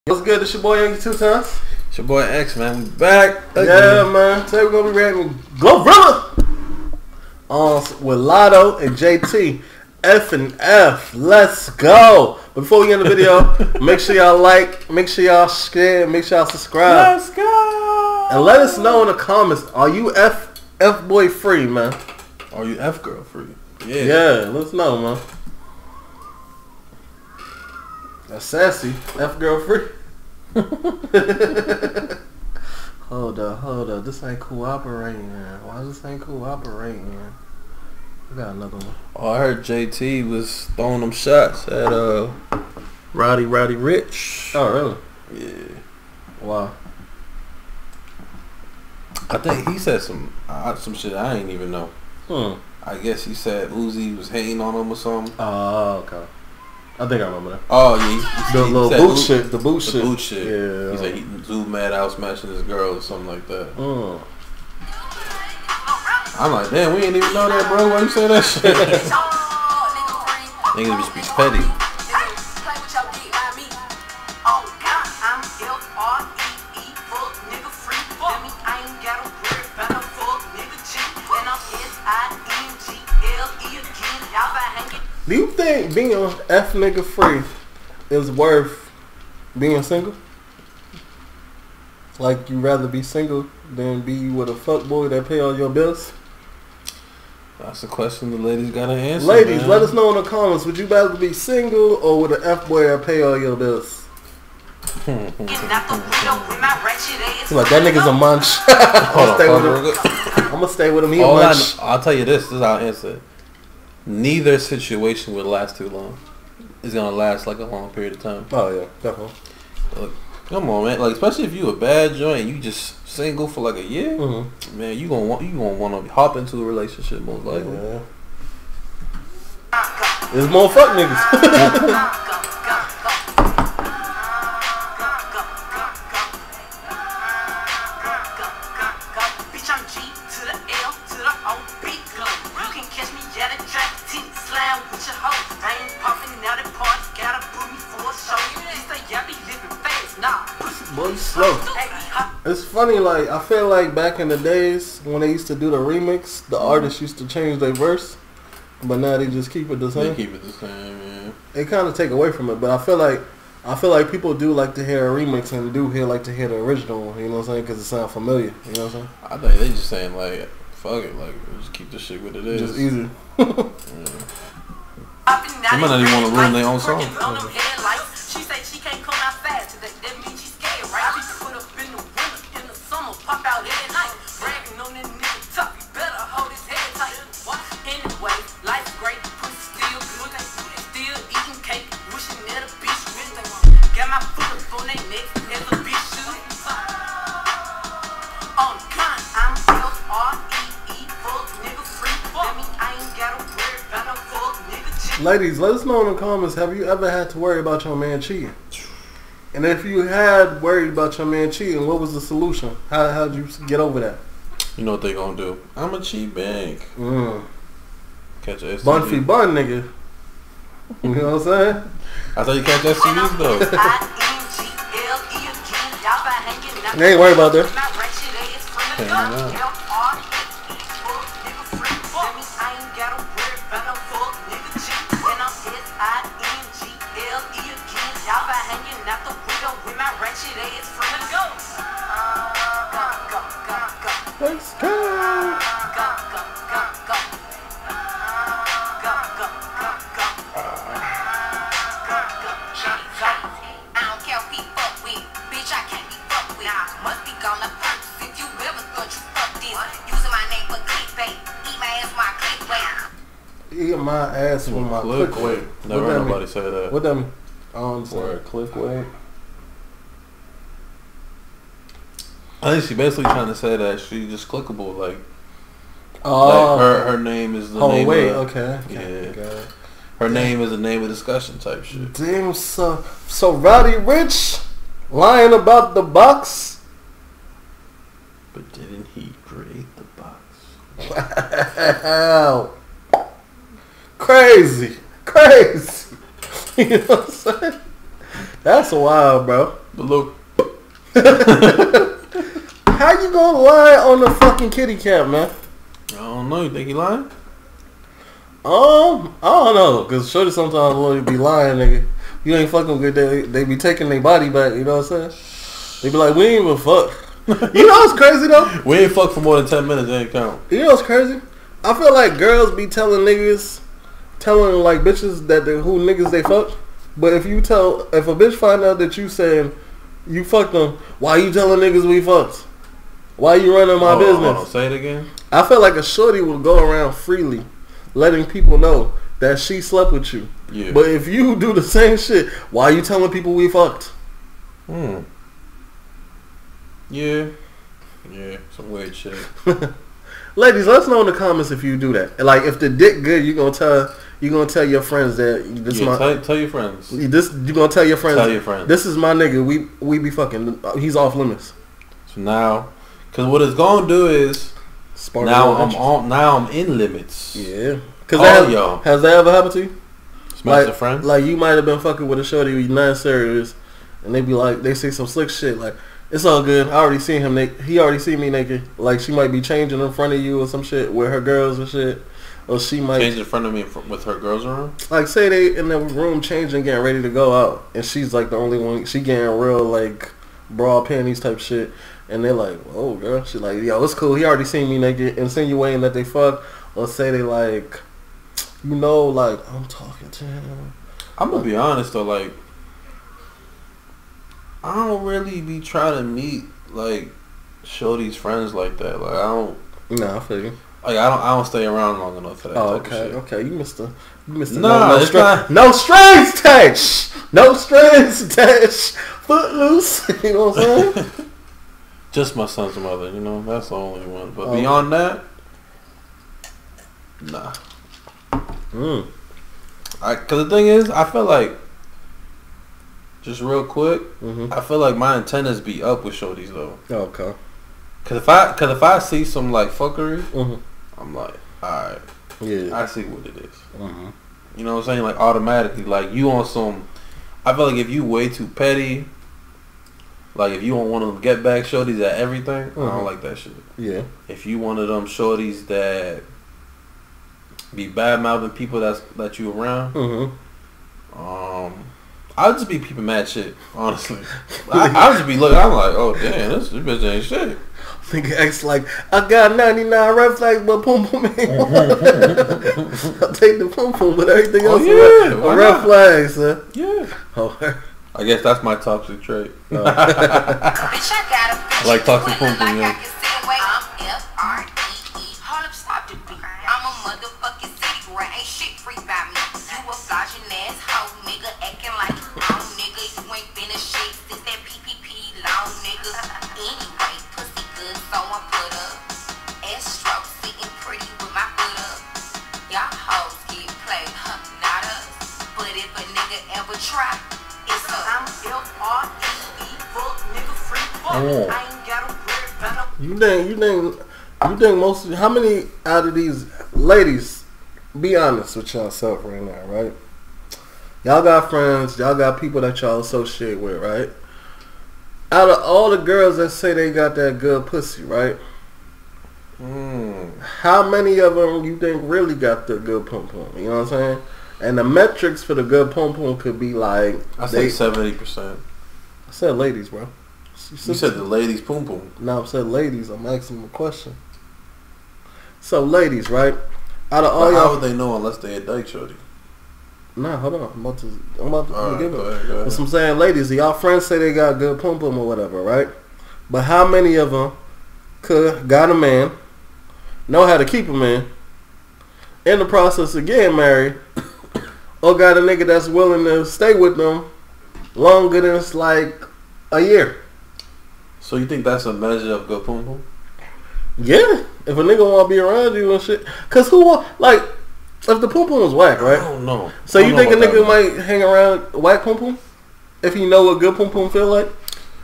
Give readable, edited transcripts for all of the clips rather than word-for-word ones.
What's good? It's your boy Yankee 2 times. It's your boy X, man. We back again. Yeah, man. Today we're gonna be reacting Glorilla with Lotto and JT. F and F. Let's go. Before we end the video, make sure y'all like, make sure y'all share, make sure y'all subscribe. Let's go. And let us know in the comments, are you F boy free, man? Are you F girl free? Yeah, let us know, man. That's sassy. F girl free. Hold up. This ain't cooperating, man. Why this ain't cooperating, man? We got another one. Oh, I heard JT was throwing them shots at Roddy Rich. Oh, really? Yeah. Wow. I think he said some shit I ain't even know. I guess he said Uzi was hating on him or something. Oh, okay. I think I remember that. Oh, yeah. The little boot shit. The boot shit. Yeah. He said he Zoo mad out smashing his girl or something like that. I'm like, damn, we ain't even know that, bro. Why you say that shit? Niggas just be petty. Do you think being F nigga free is worth being single? Like, you rather be single than be with a fuckboy that pay all your bills? That's a question the ladies gotta answer. Ladies, man. let us know in the comments. Would you rather be single or with an F boy that pay all your bills? Like, that nigga's a munch. I'm gonna stay with him. He a munch. I'll tell you this. This is our answer. Neither situation will last too long. It's gonna last like a long period of time. Oh yeah, definitely. Look, come on, man. Like, especially if you a bad joint and you just single for like a year, man, you gonna want to hop into a relationship most likely. Yeah. There's more fuck niggas. Boy, slow. It's funny, like, I feel like back in the days when they used to do the remix, the artists used to change their verse, but now they just keep it the same. They keep it the same, yeah. They kind of take away from it, but I feel like people do like to hear a remix and do like to hear the original one. You know what I'm saying? Because it sounds familiar. You know what I'm saying? I think they just saying like, fuck it, like just keep the shit what it is. Just easy. They might not even want to ruin their own song. She say she can't come outside today. That means she's scared, right? She put up in the winter, in the summer, pop out every night. Bragging on that nigga tough, you better hold his head tight. Anyway, life's great, pussy still good. Still eating cake, wishing that a bitch would. Got my foot up on their neck as a bitch should. On the con, I'm F-R-E-E, fuck nigga free. That mean I ain't gotta worry about no fuck nigga cheat. Ladies, let us know in the comments, have you ever had to worry about your man cheating? And if you had worried about your man cheating, what was the solution? How'd you get over that? You know what they gonna do? I'm a cheat bank. Catch a STD. Bun fee bun, nigga. You know what I'm saying? I thought you catch STDs though. They ain't worried about that. Let's go. Eat my ass for my click weight. Never heard nobody say that. What that mean? I don't understand. Word, click weight. I think she basically trying to say that she just clickable, like her name is the name. Oh wait, of, okay. Yeah. Her name is the name of discussion type shit. Damn, so Roddy Rich lying about the box. But didn't he create the box? Wow. Crazy. You know what I'm saying? That's wild, bro. The look. How you gonna lie on the fucking kitty cat, man? I don't know. You think he lying? I don't know, cause shorty sometimes will be lying, nigga. You ain't fucking good. They be taking their body back. You know what I'm saying? They be like, we ain't even fuck. You know what's crazy though? We ain't fucked for more than 10 minutes. It ain't count. You know what's crazy? I feel like girls be telling like bitches that who niggas they fuck. But if a bitch find out that you saying you fucked them, why you telling niggas we fucked? Why you running my business? Hold on, say it again. I feel like a shorty will go around freely, letting people know that she slept with you. Yeah. But if you do the same shit, why you telling people we fucked? Yeah. Yeah. Some weird shit. Ladies, let us know in the comments if you do that. Like, if the dick good, you gonna tell your friends that this tell your friends. You gonna tell your friends. Tell your friends. This is my nigga. We be fucking. He's off limits. So now, because what it's gonna do is now I'm in limits. Yeah. Has that ever happened to you? Smash a friend? Like you might have been fucking with a shorty you not serious, and they be like, they say some slick shit like, it's all good. I already seen him naked. He already seen me naked. Like she might be changing in front of you or some shit with her girls and shit. Or she might change in front of me with her girls around. Like say they in the room changing, getting ready to go out, and she's like the only one. She getting real like bra panties type shit, and they're like, "Oh girl," she like, "Yo, it's cool. He already seen me naked," insinuating that they fuck. Or say they like, like I'm talking to him. I'm gonna be honest though, like I don't really be trying to meet like shorty's friends like that. Like I don't. Nah, I feel you. Like I don't stay around long enough for that. Type of shit. Okay. You missed the no strings attached. No strings attached. Footloose. You know what I'm saying? Just my son's mother. You know that's the only one. But beyond that, nah. Cause the thing is, I feel like, just real quick, I feel like my antennas be up with shorties though. Okay. Cause if I see some like fuckery, I'm like, alright, yeah, I see what it is. You know what I'm saying? Like automatically, like you on some. I feel like if you way too petty, like if you want one of them get back shorties at everything, I don't like that shit. Yeah. If you one of them shorties that be bad mouthing people that you around, I'll just be peeping mad shit, honestly. I'll just be looking, I'm like, oh damn, this bitch ain't shit. Nigga acts like, I got 99 red flags, but pum pum ain't one. I'll take the pum pum, but everything else is red flags, son. Yeah. Oh, I guess that's my toxic trait. Bitch, I got a bitch. Like toxic pum pum, yeah. I'm F-R-E-E. Hold up, stop the beat. I'm a motherfucking city girl, ain't shit free by me. You a flogging ass hoe, nigga, acting like you wrong, nigga. You ain't been a shit since that PPP long, nigga. Anyway, pussy good, so I put up. S-stroke, sitting pretty with my foot up. Y'all hoes get played, not us. But if a nigga ever try, it's a I'm F-R-E-E, fuck, nigga, free fuck. I ain't got a weird better. You think most of, how many out of these ladies, be honest with yourself right now, right? Y'all got friends, y'all got people that y'all associate with, right? Out of all the girls that say they got that good pussy, right? How many of them you think really got the good pum pum? You know what I'm saying? And the metrics for the good pum pum could be like, I say 70%. I said ladies, bro. You said the ladies pum pum. No, I said ladies. I'm asking them a question. So ladies, right? Out of all y'all, how would they know unless they a dyke shorty? Nah, hold on. I'm about to give it. Go ahead. But I'm saying, ladies, y'all friends say they got good pum pum or whatever, right? But how many of them got a man, know how to keep a man, in the process of getting married, or got a nigga that's willing to stay with them longer than it's like a year? So you think that's a measure of good pum pum? Yeah, if a nigga want to be around you and shit, cause who want like if the pum pum was whack, right? I don't know. So you think a nigga might hang around whack pum pum if he know what good pum pum feel like?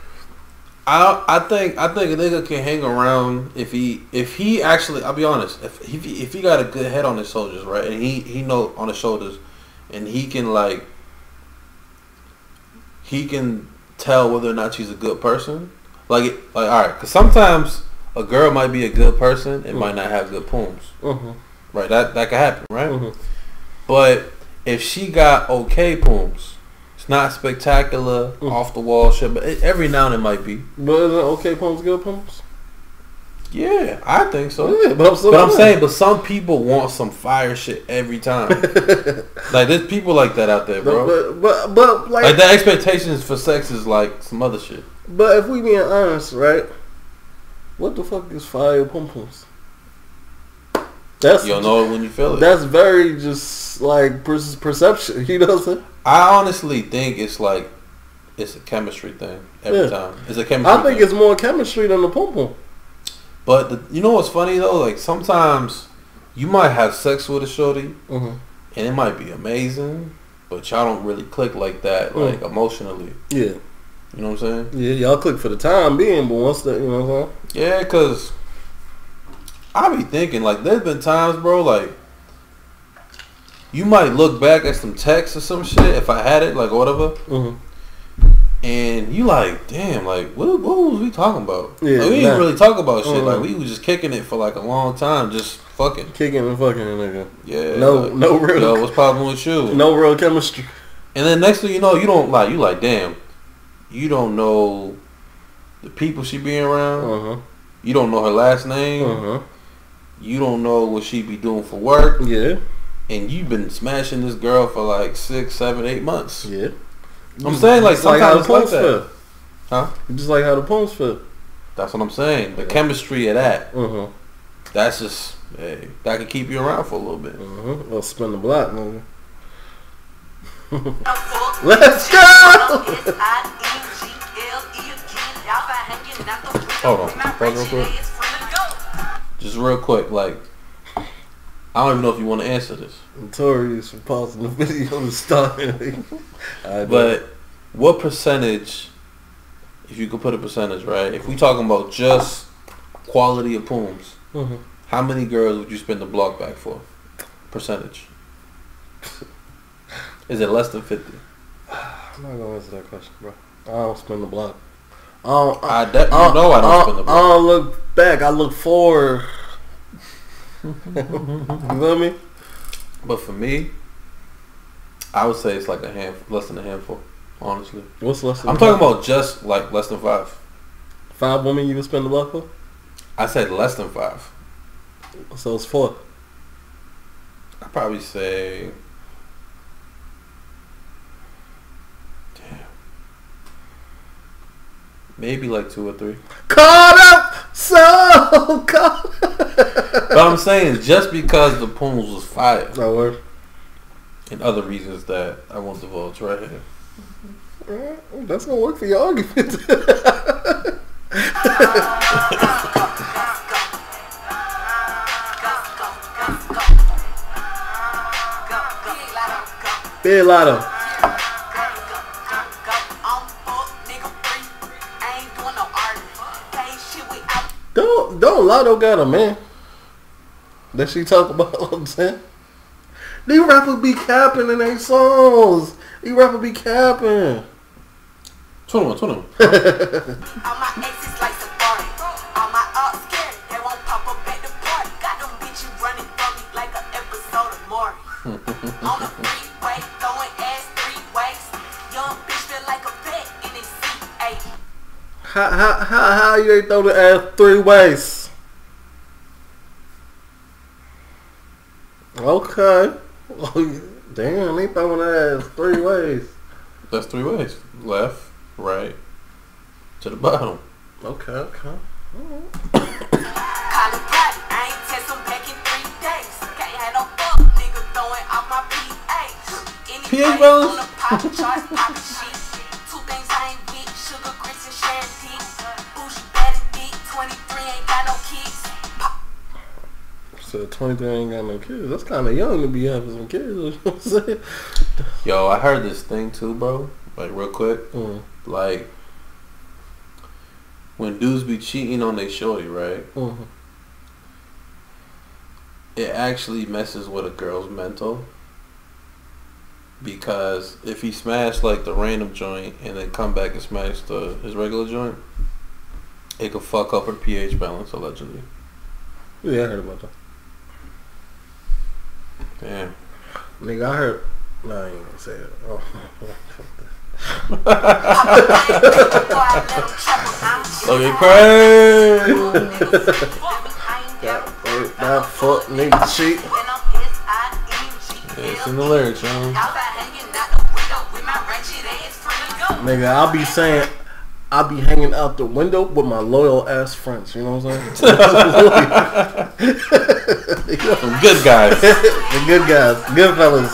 I think a nigga can hang around if he actually, I'll be honest, if he got a good head on his shoulders, right, and he know on his shoulders, and he can tell whether or not she's a good person. Like all right, because sometimes a girl might be a good person and might not have good poems. Right, that could happen, right? But if she got okay poems, it's not spectacular, off the wall shit, but every now and then it might be. But isn't okay poems good poems? Yeah, I think so. Yeah, but I'm saying, but some people want some fire shit every time. Like there's people like that out there, bro. But like the expectations for sex is like some other shit. But if we being honest, right? What the fuck is fire pom poms? You'll know it when you feel it. That's very just like perception. You know what I'm saying? I honestly think it's like it's a chemistry thing every time. It's a chemistry. I think it's more chemistry than the pom pom. But you know what's funny though? Like sometimes you might have sex with a shorty, and it might be amazing, but y'all don't really click like that, like emotionally. Yeah. You know what I'm saying? Yeah, y'all click for the time being, but once the, you know what I'm saying? Yeah, because I be thinking, like, there's been times, bro, like, you might look back at some text or some shit, if I had it, like, whatever, and you like, damn, like, what was we talking about? Yeah, like, we didn't really talk about shit. Like, we was just kicking it for, like, a long time, just fucking. Kicking and fucking, nigga. Yeah. No real. Yo, what's poppin' with you? No real chemistry. And then next thing you know, you don't, like, you like, damn. You don't know the people she be around. You don't know her last name. You don't know what she be doing for work. Yeah. And you've been smashing this girl for like 6, 7, 8 months. Yeah. I'm saying like sometimes it's like that. Huh? Just like how the poems feel. That's what I'm saying. The chemistry of that. That's just that could keep you around for a little bit. Well, spin the block, nigga. Let's go. Hold on, real quick. Just real quick, like I don't even know if you want to answer this. Notorious for pausing the video to start. But what percentage, if you could put a percentage, right? If we talking about just quality of poems, how many girls would you spend the block back for? Percentage. Is it less than 50? I'm not gonna answer that question, bro. I don't spin the block. I don't spin the block. I don't look back. I look forward. You feel me? But for me, I would say it's like less than a handful. Honestly, what's less than? I'm talking about just like less than 5. 5 women you would spend the block for? I said less than 5. So it's 4. I'd probably say. Maybe like 2 or 3. Caught up, so caught. But I'm saying just because the poems was fire. That word. And other reasons that I won't divulge right here. That's gonna work for your argument. Big Lotto. Don't Lotto got a man that she talk about all the time. These rappers be capping in their songs. These rappers be capping. 21. All my exes like Safari. All my ups scared. They won't pop up at the party. Got them bitches running from me like an episode of Maury. On the freeway, throwing ass 3 ways. Young bitch feel like a vet in his C8. How you ain't throw the ass 3 ways? Okay. Oh, damn, they throwing the ass 3 ways. That's 3 ways. Left, right, to the bottom. Okay. Call it private. I ain't text them back in 3 days. Can't have no fuck nigga throwing off my PH. PH brothers? On the pop charts, poppin' shit. 2 things I ain't with, sugar, grits, and sharing dick. Bougie, bad and dick, 23 ain't got no kids. So 23 ain't got no kids. That's kind of young to be having some kids. You know what I'm saying? Yo, I heard this thing too, bro. Like real quick. Like when dudes be cheating on their shorty, right? It actually messes with a girl's mental. because if he smashed like the random joint and then come back and smash his regular joint, it could fuck up her pH balance allegedly. Yeah, I heard about that. Damn. Nigga, I heard. No, I ain't gonna say it. Oh, Okay, crazy. That fuck nigga cheat. Yeah, it's in the lyrics, man. Nigga, I'll be saying, I'll be hanging out the window with my loyal ass friends. You know what I'm saying? Some good guys. The good guys, good fellas.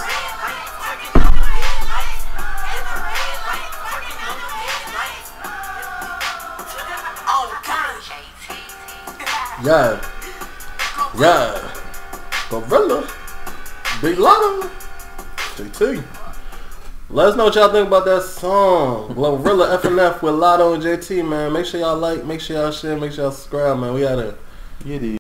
Yeah, Gorilla, Big Lotto, JT. Let us know what y'all think about that song, Glorilla FNF with Lotto and JT, man. Make sure y'all like, make sure y'all share, make sure y'all subscribe, man. We out here. Yeah,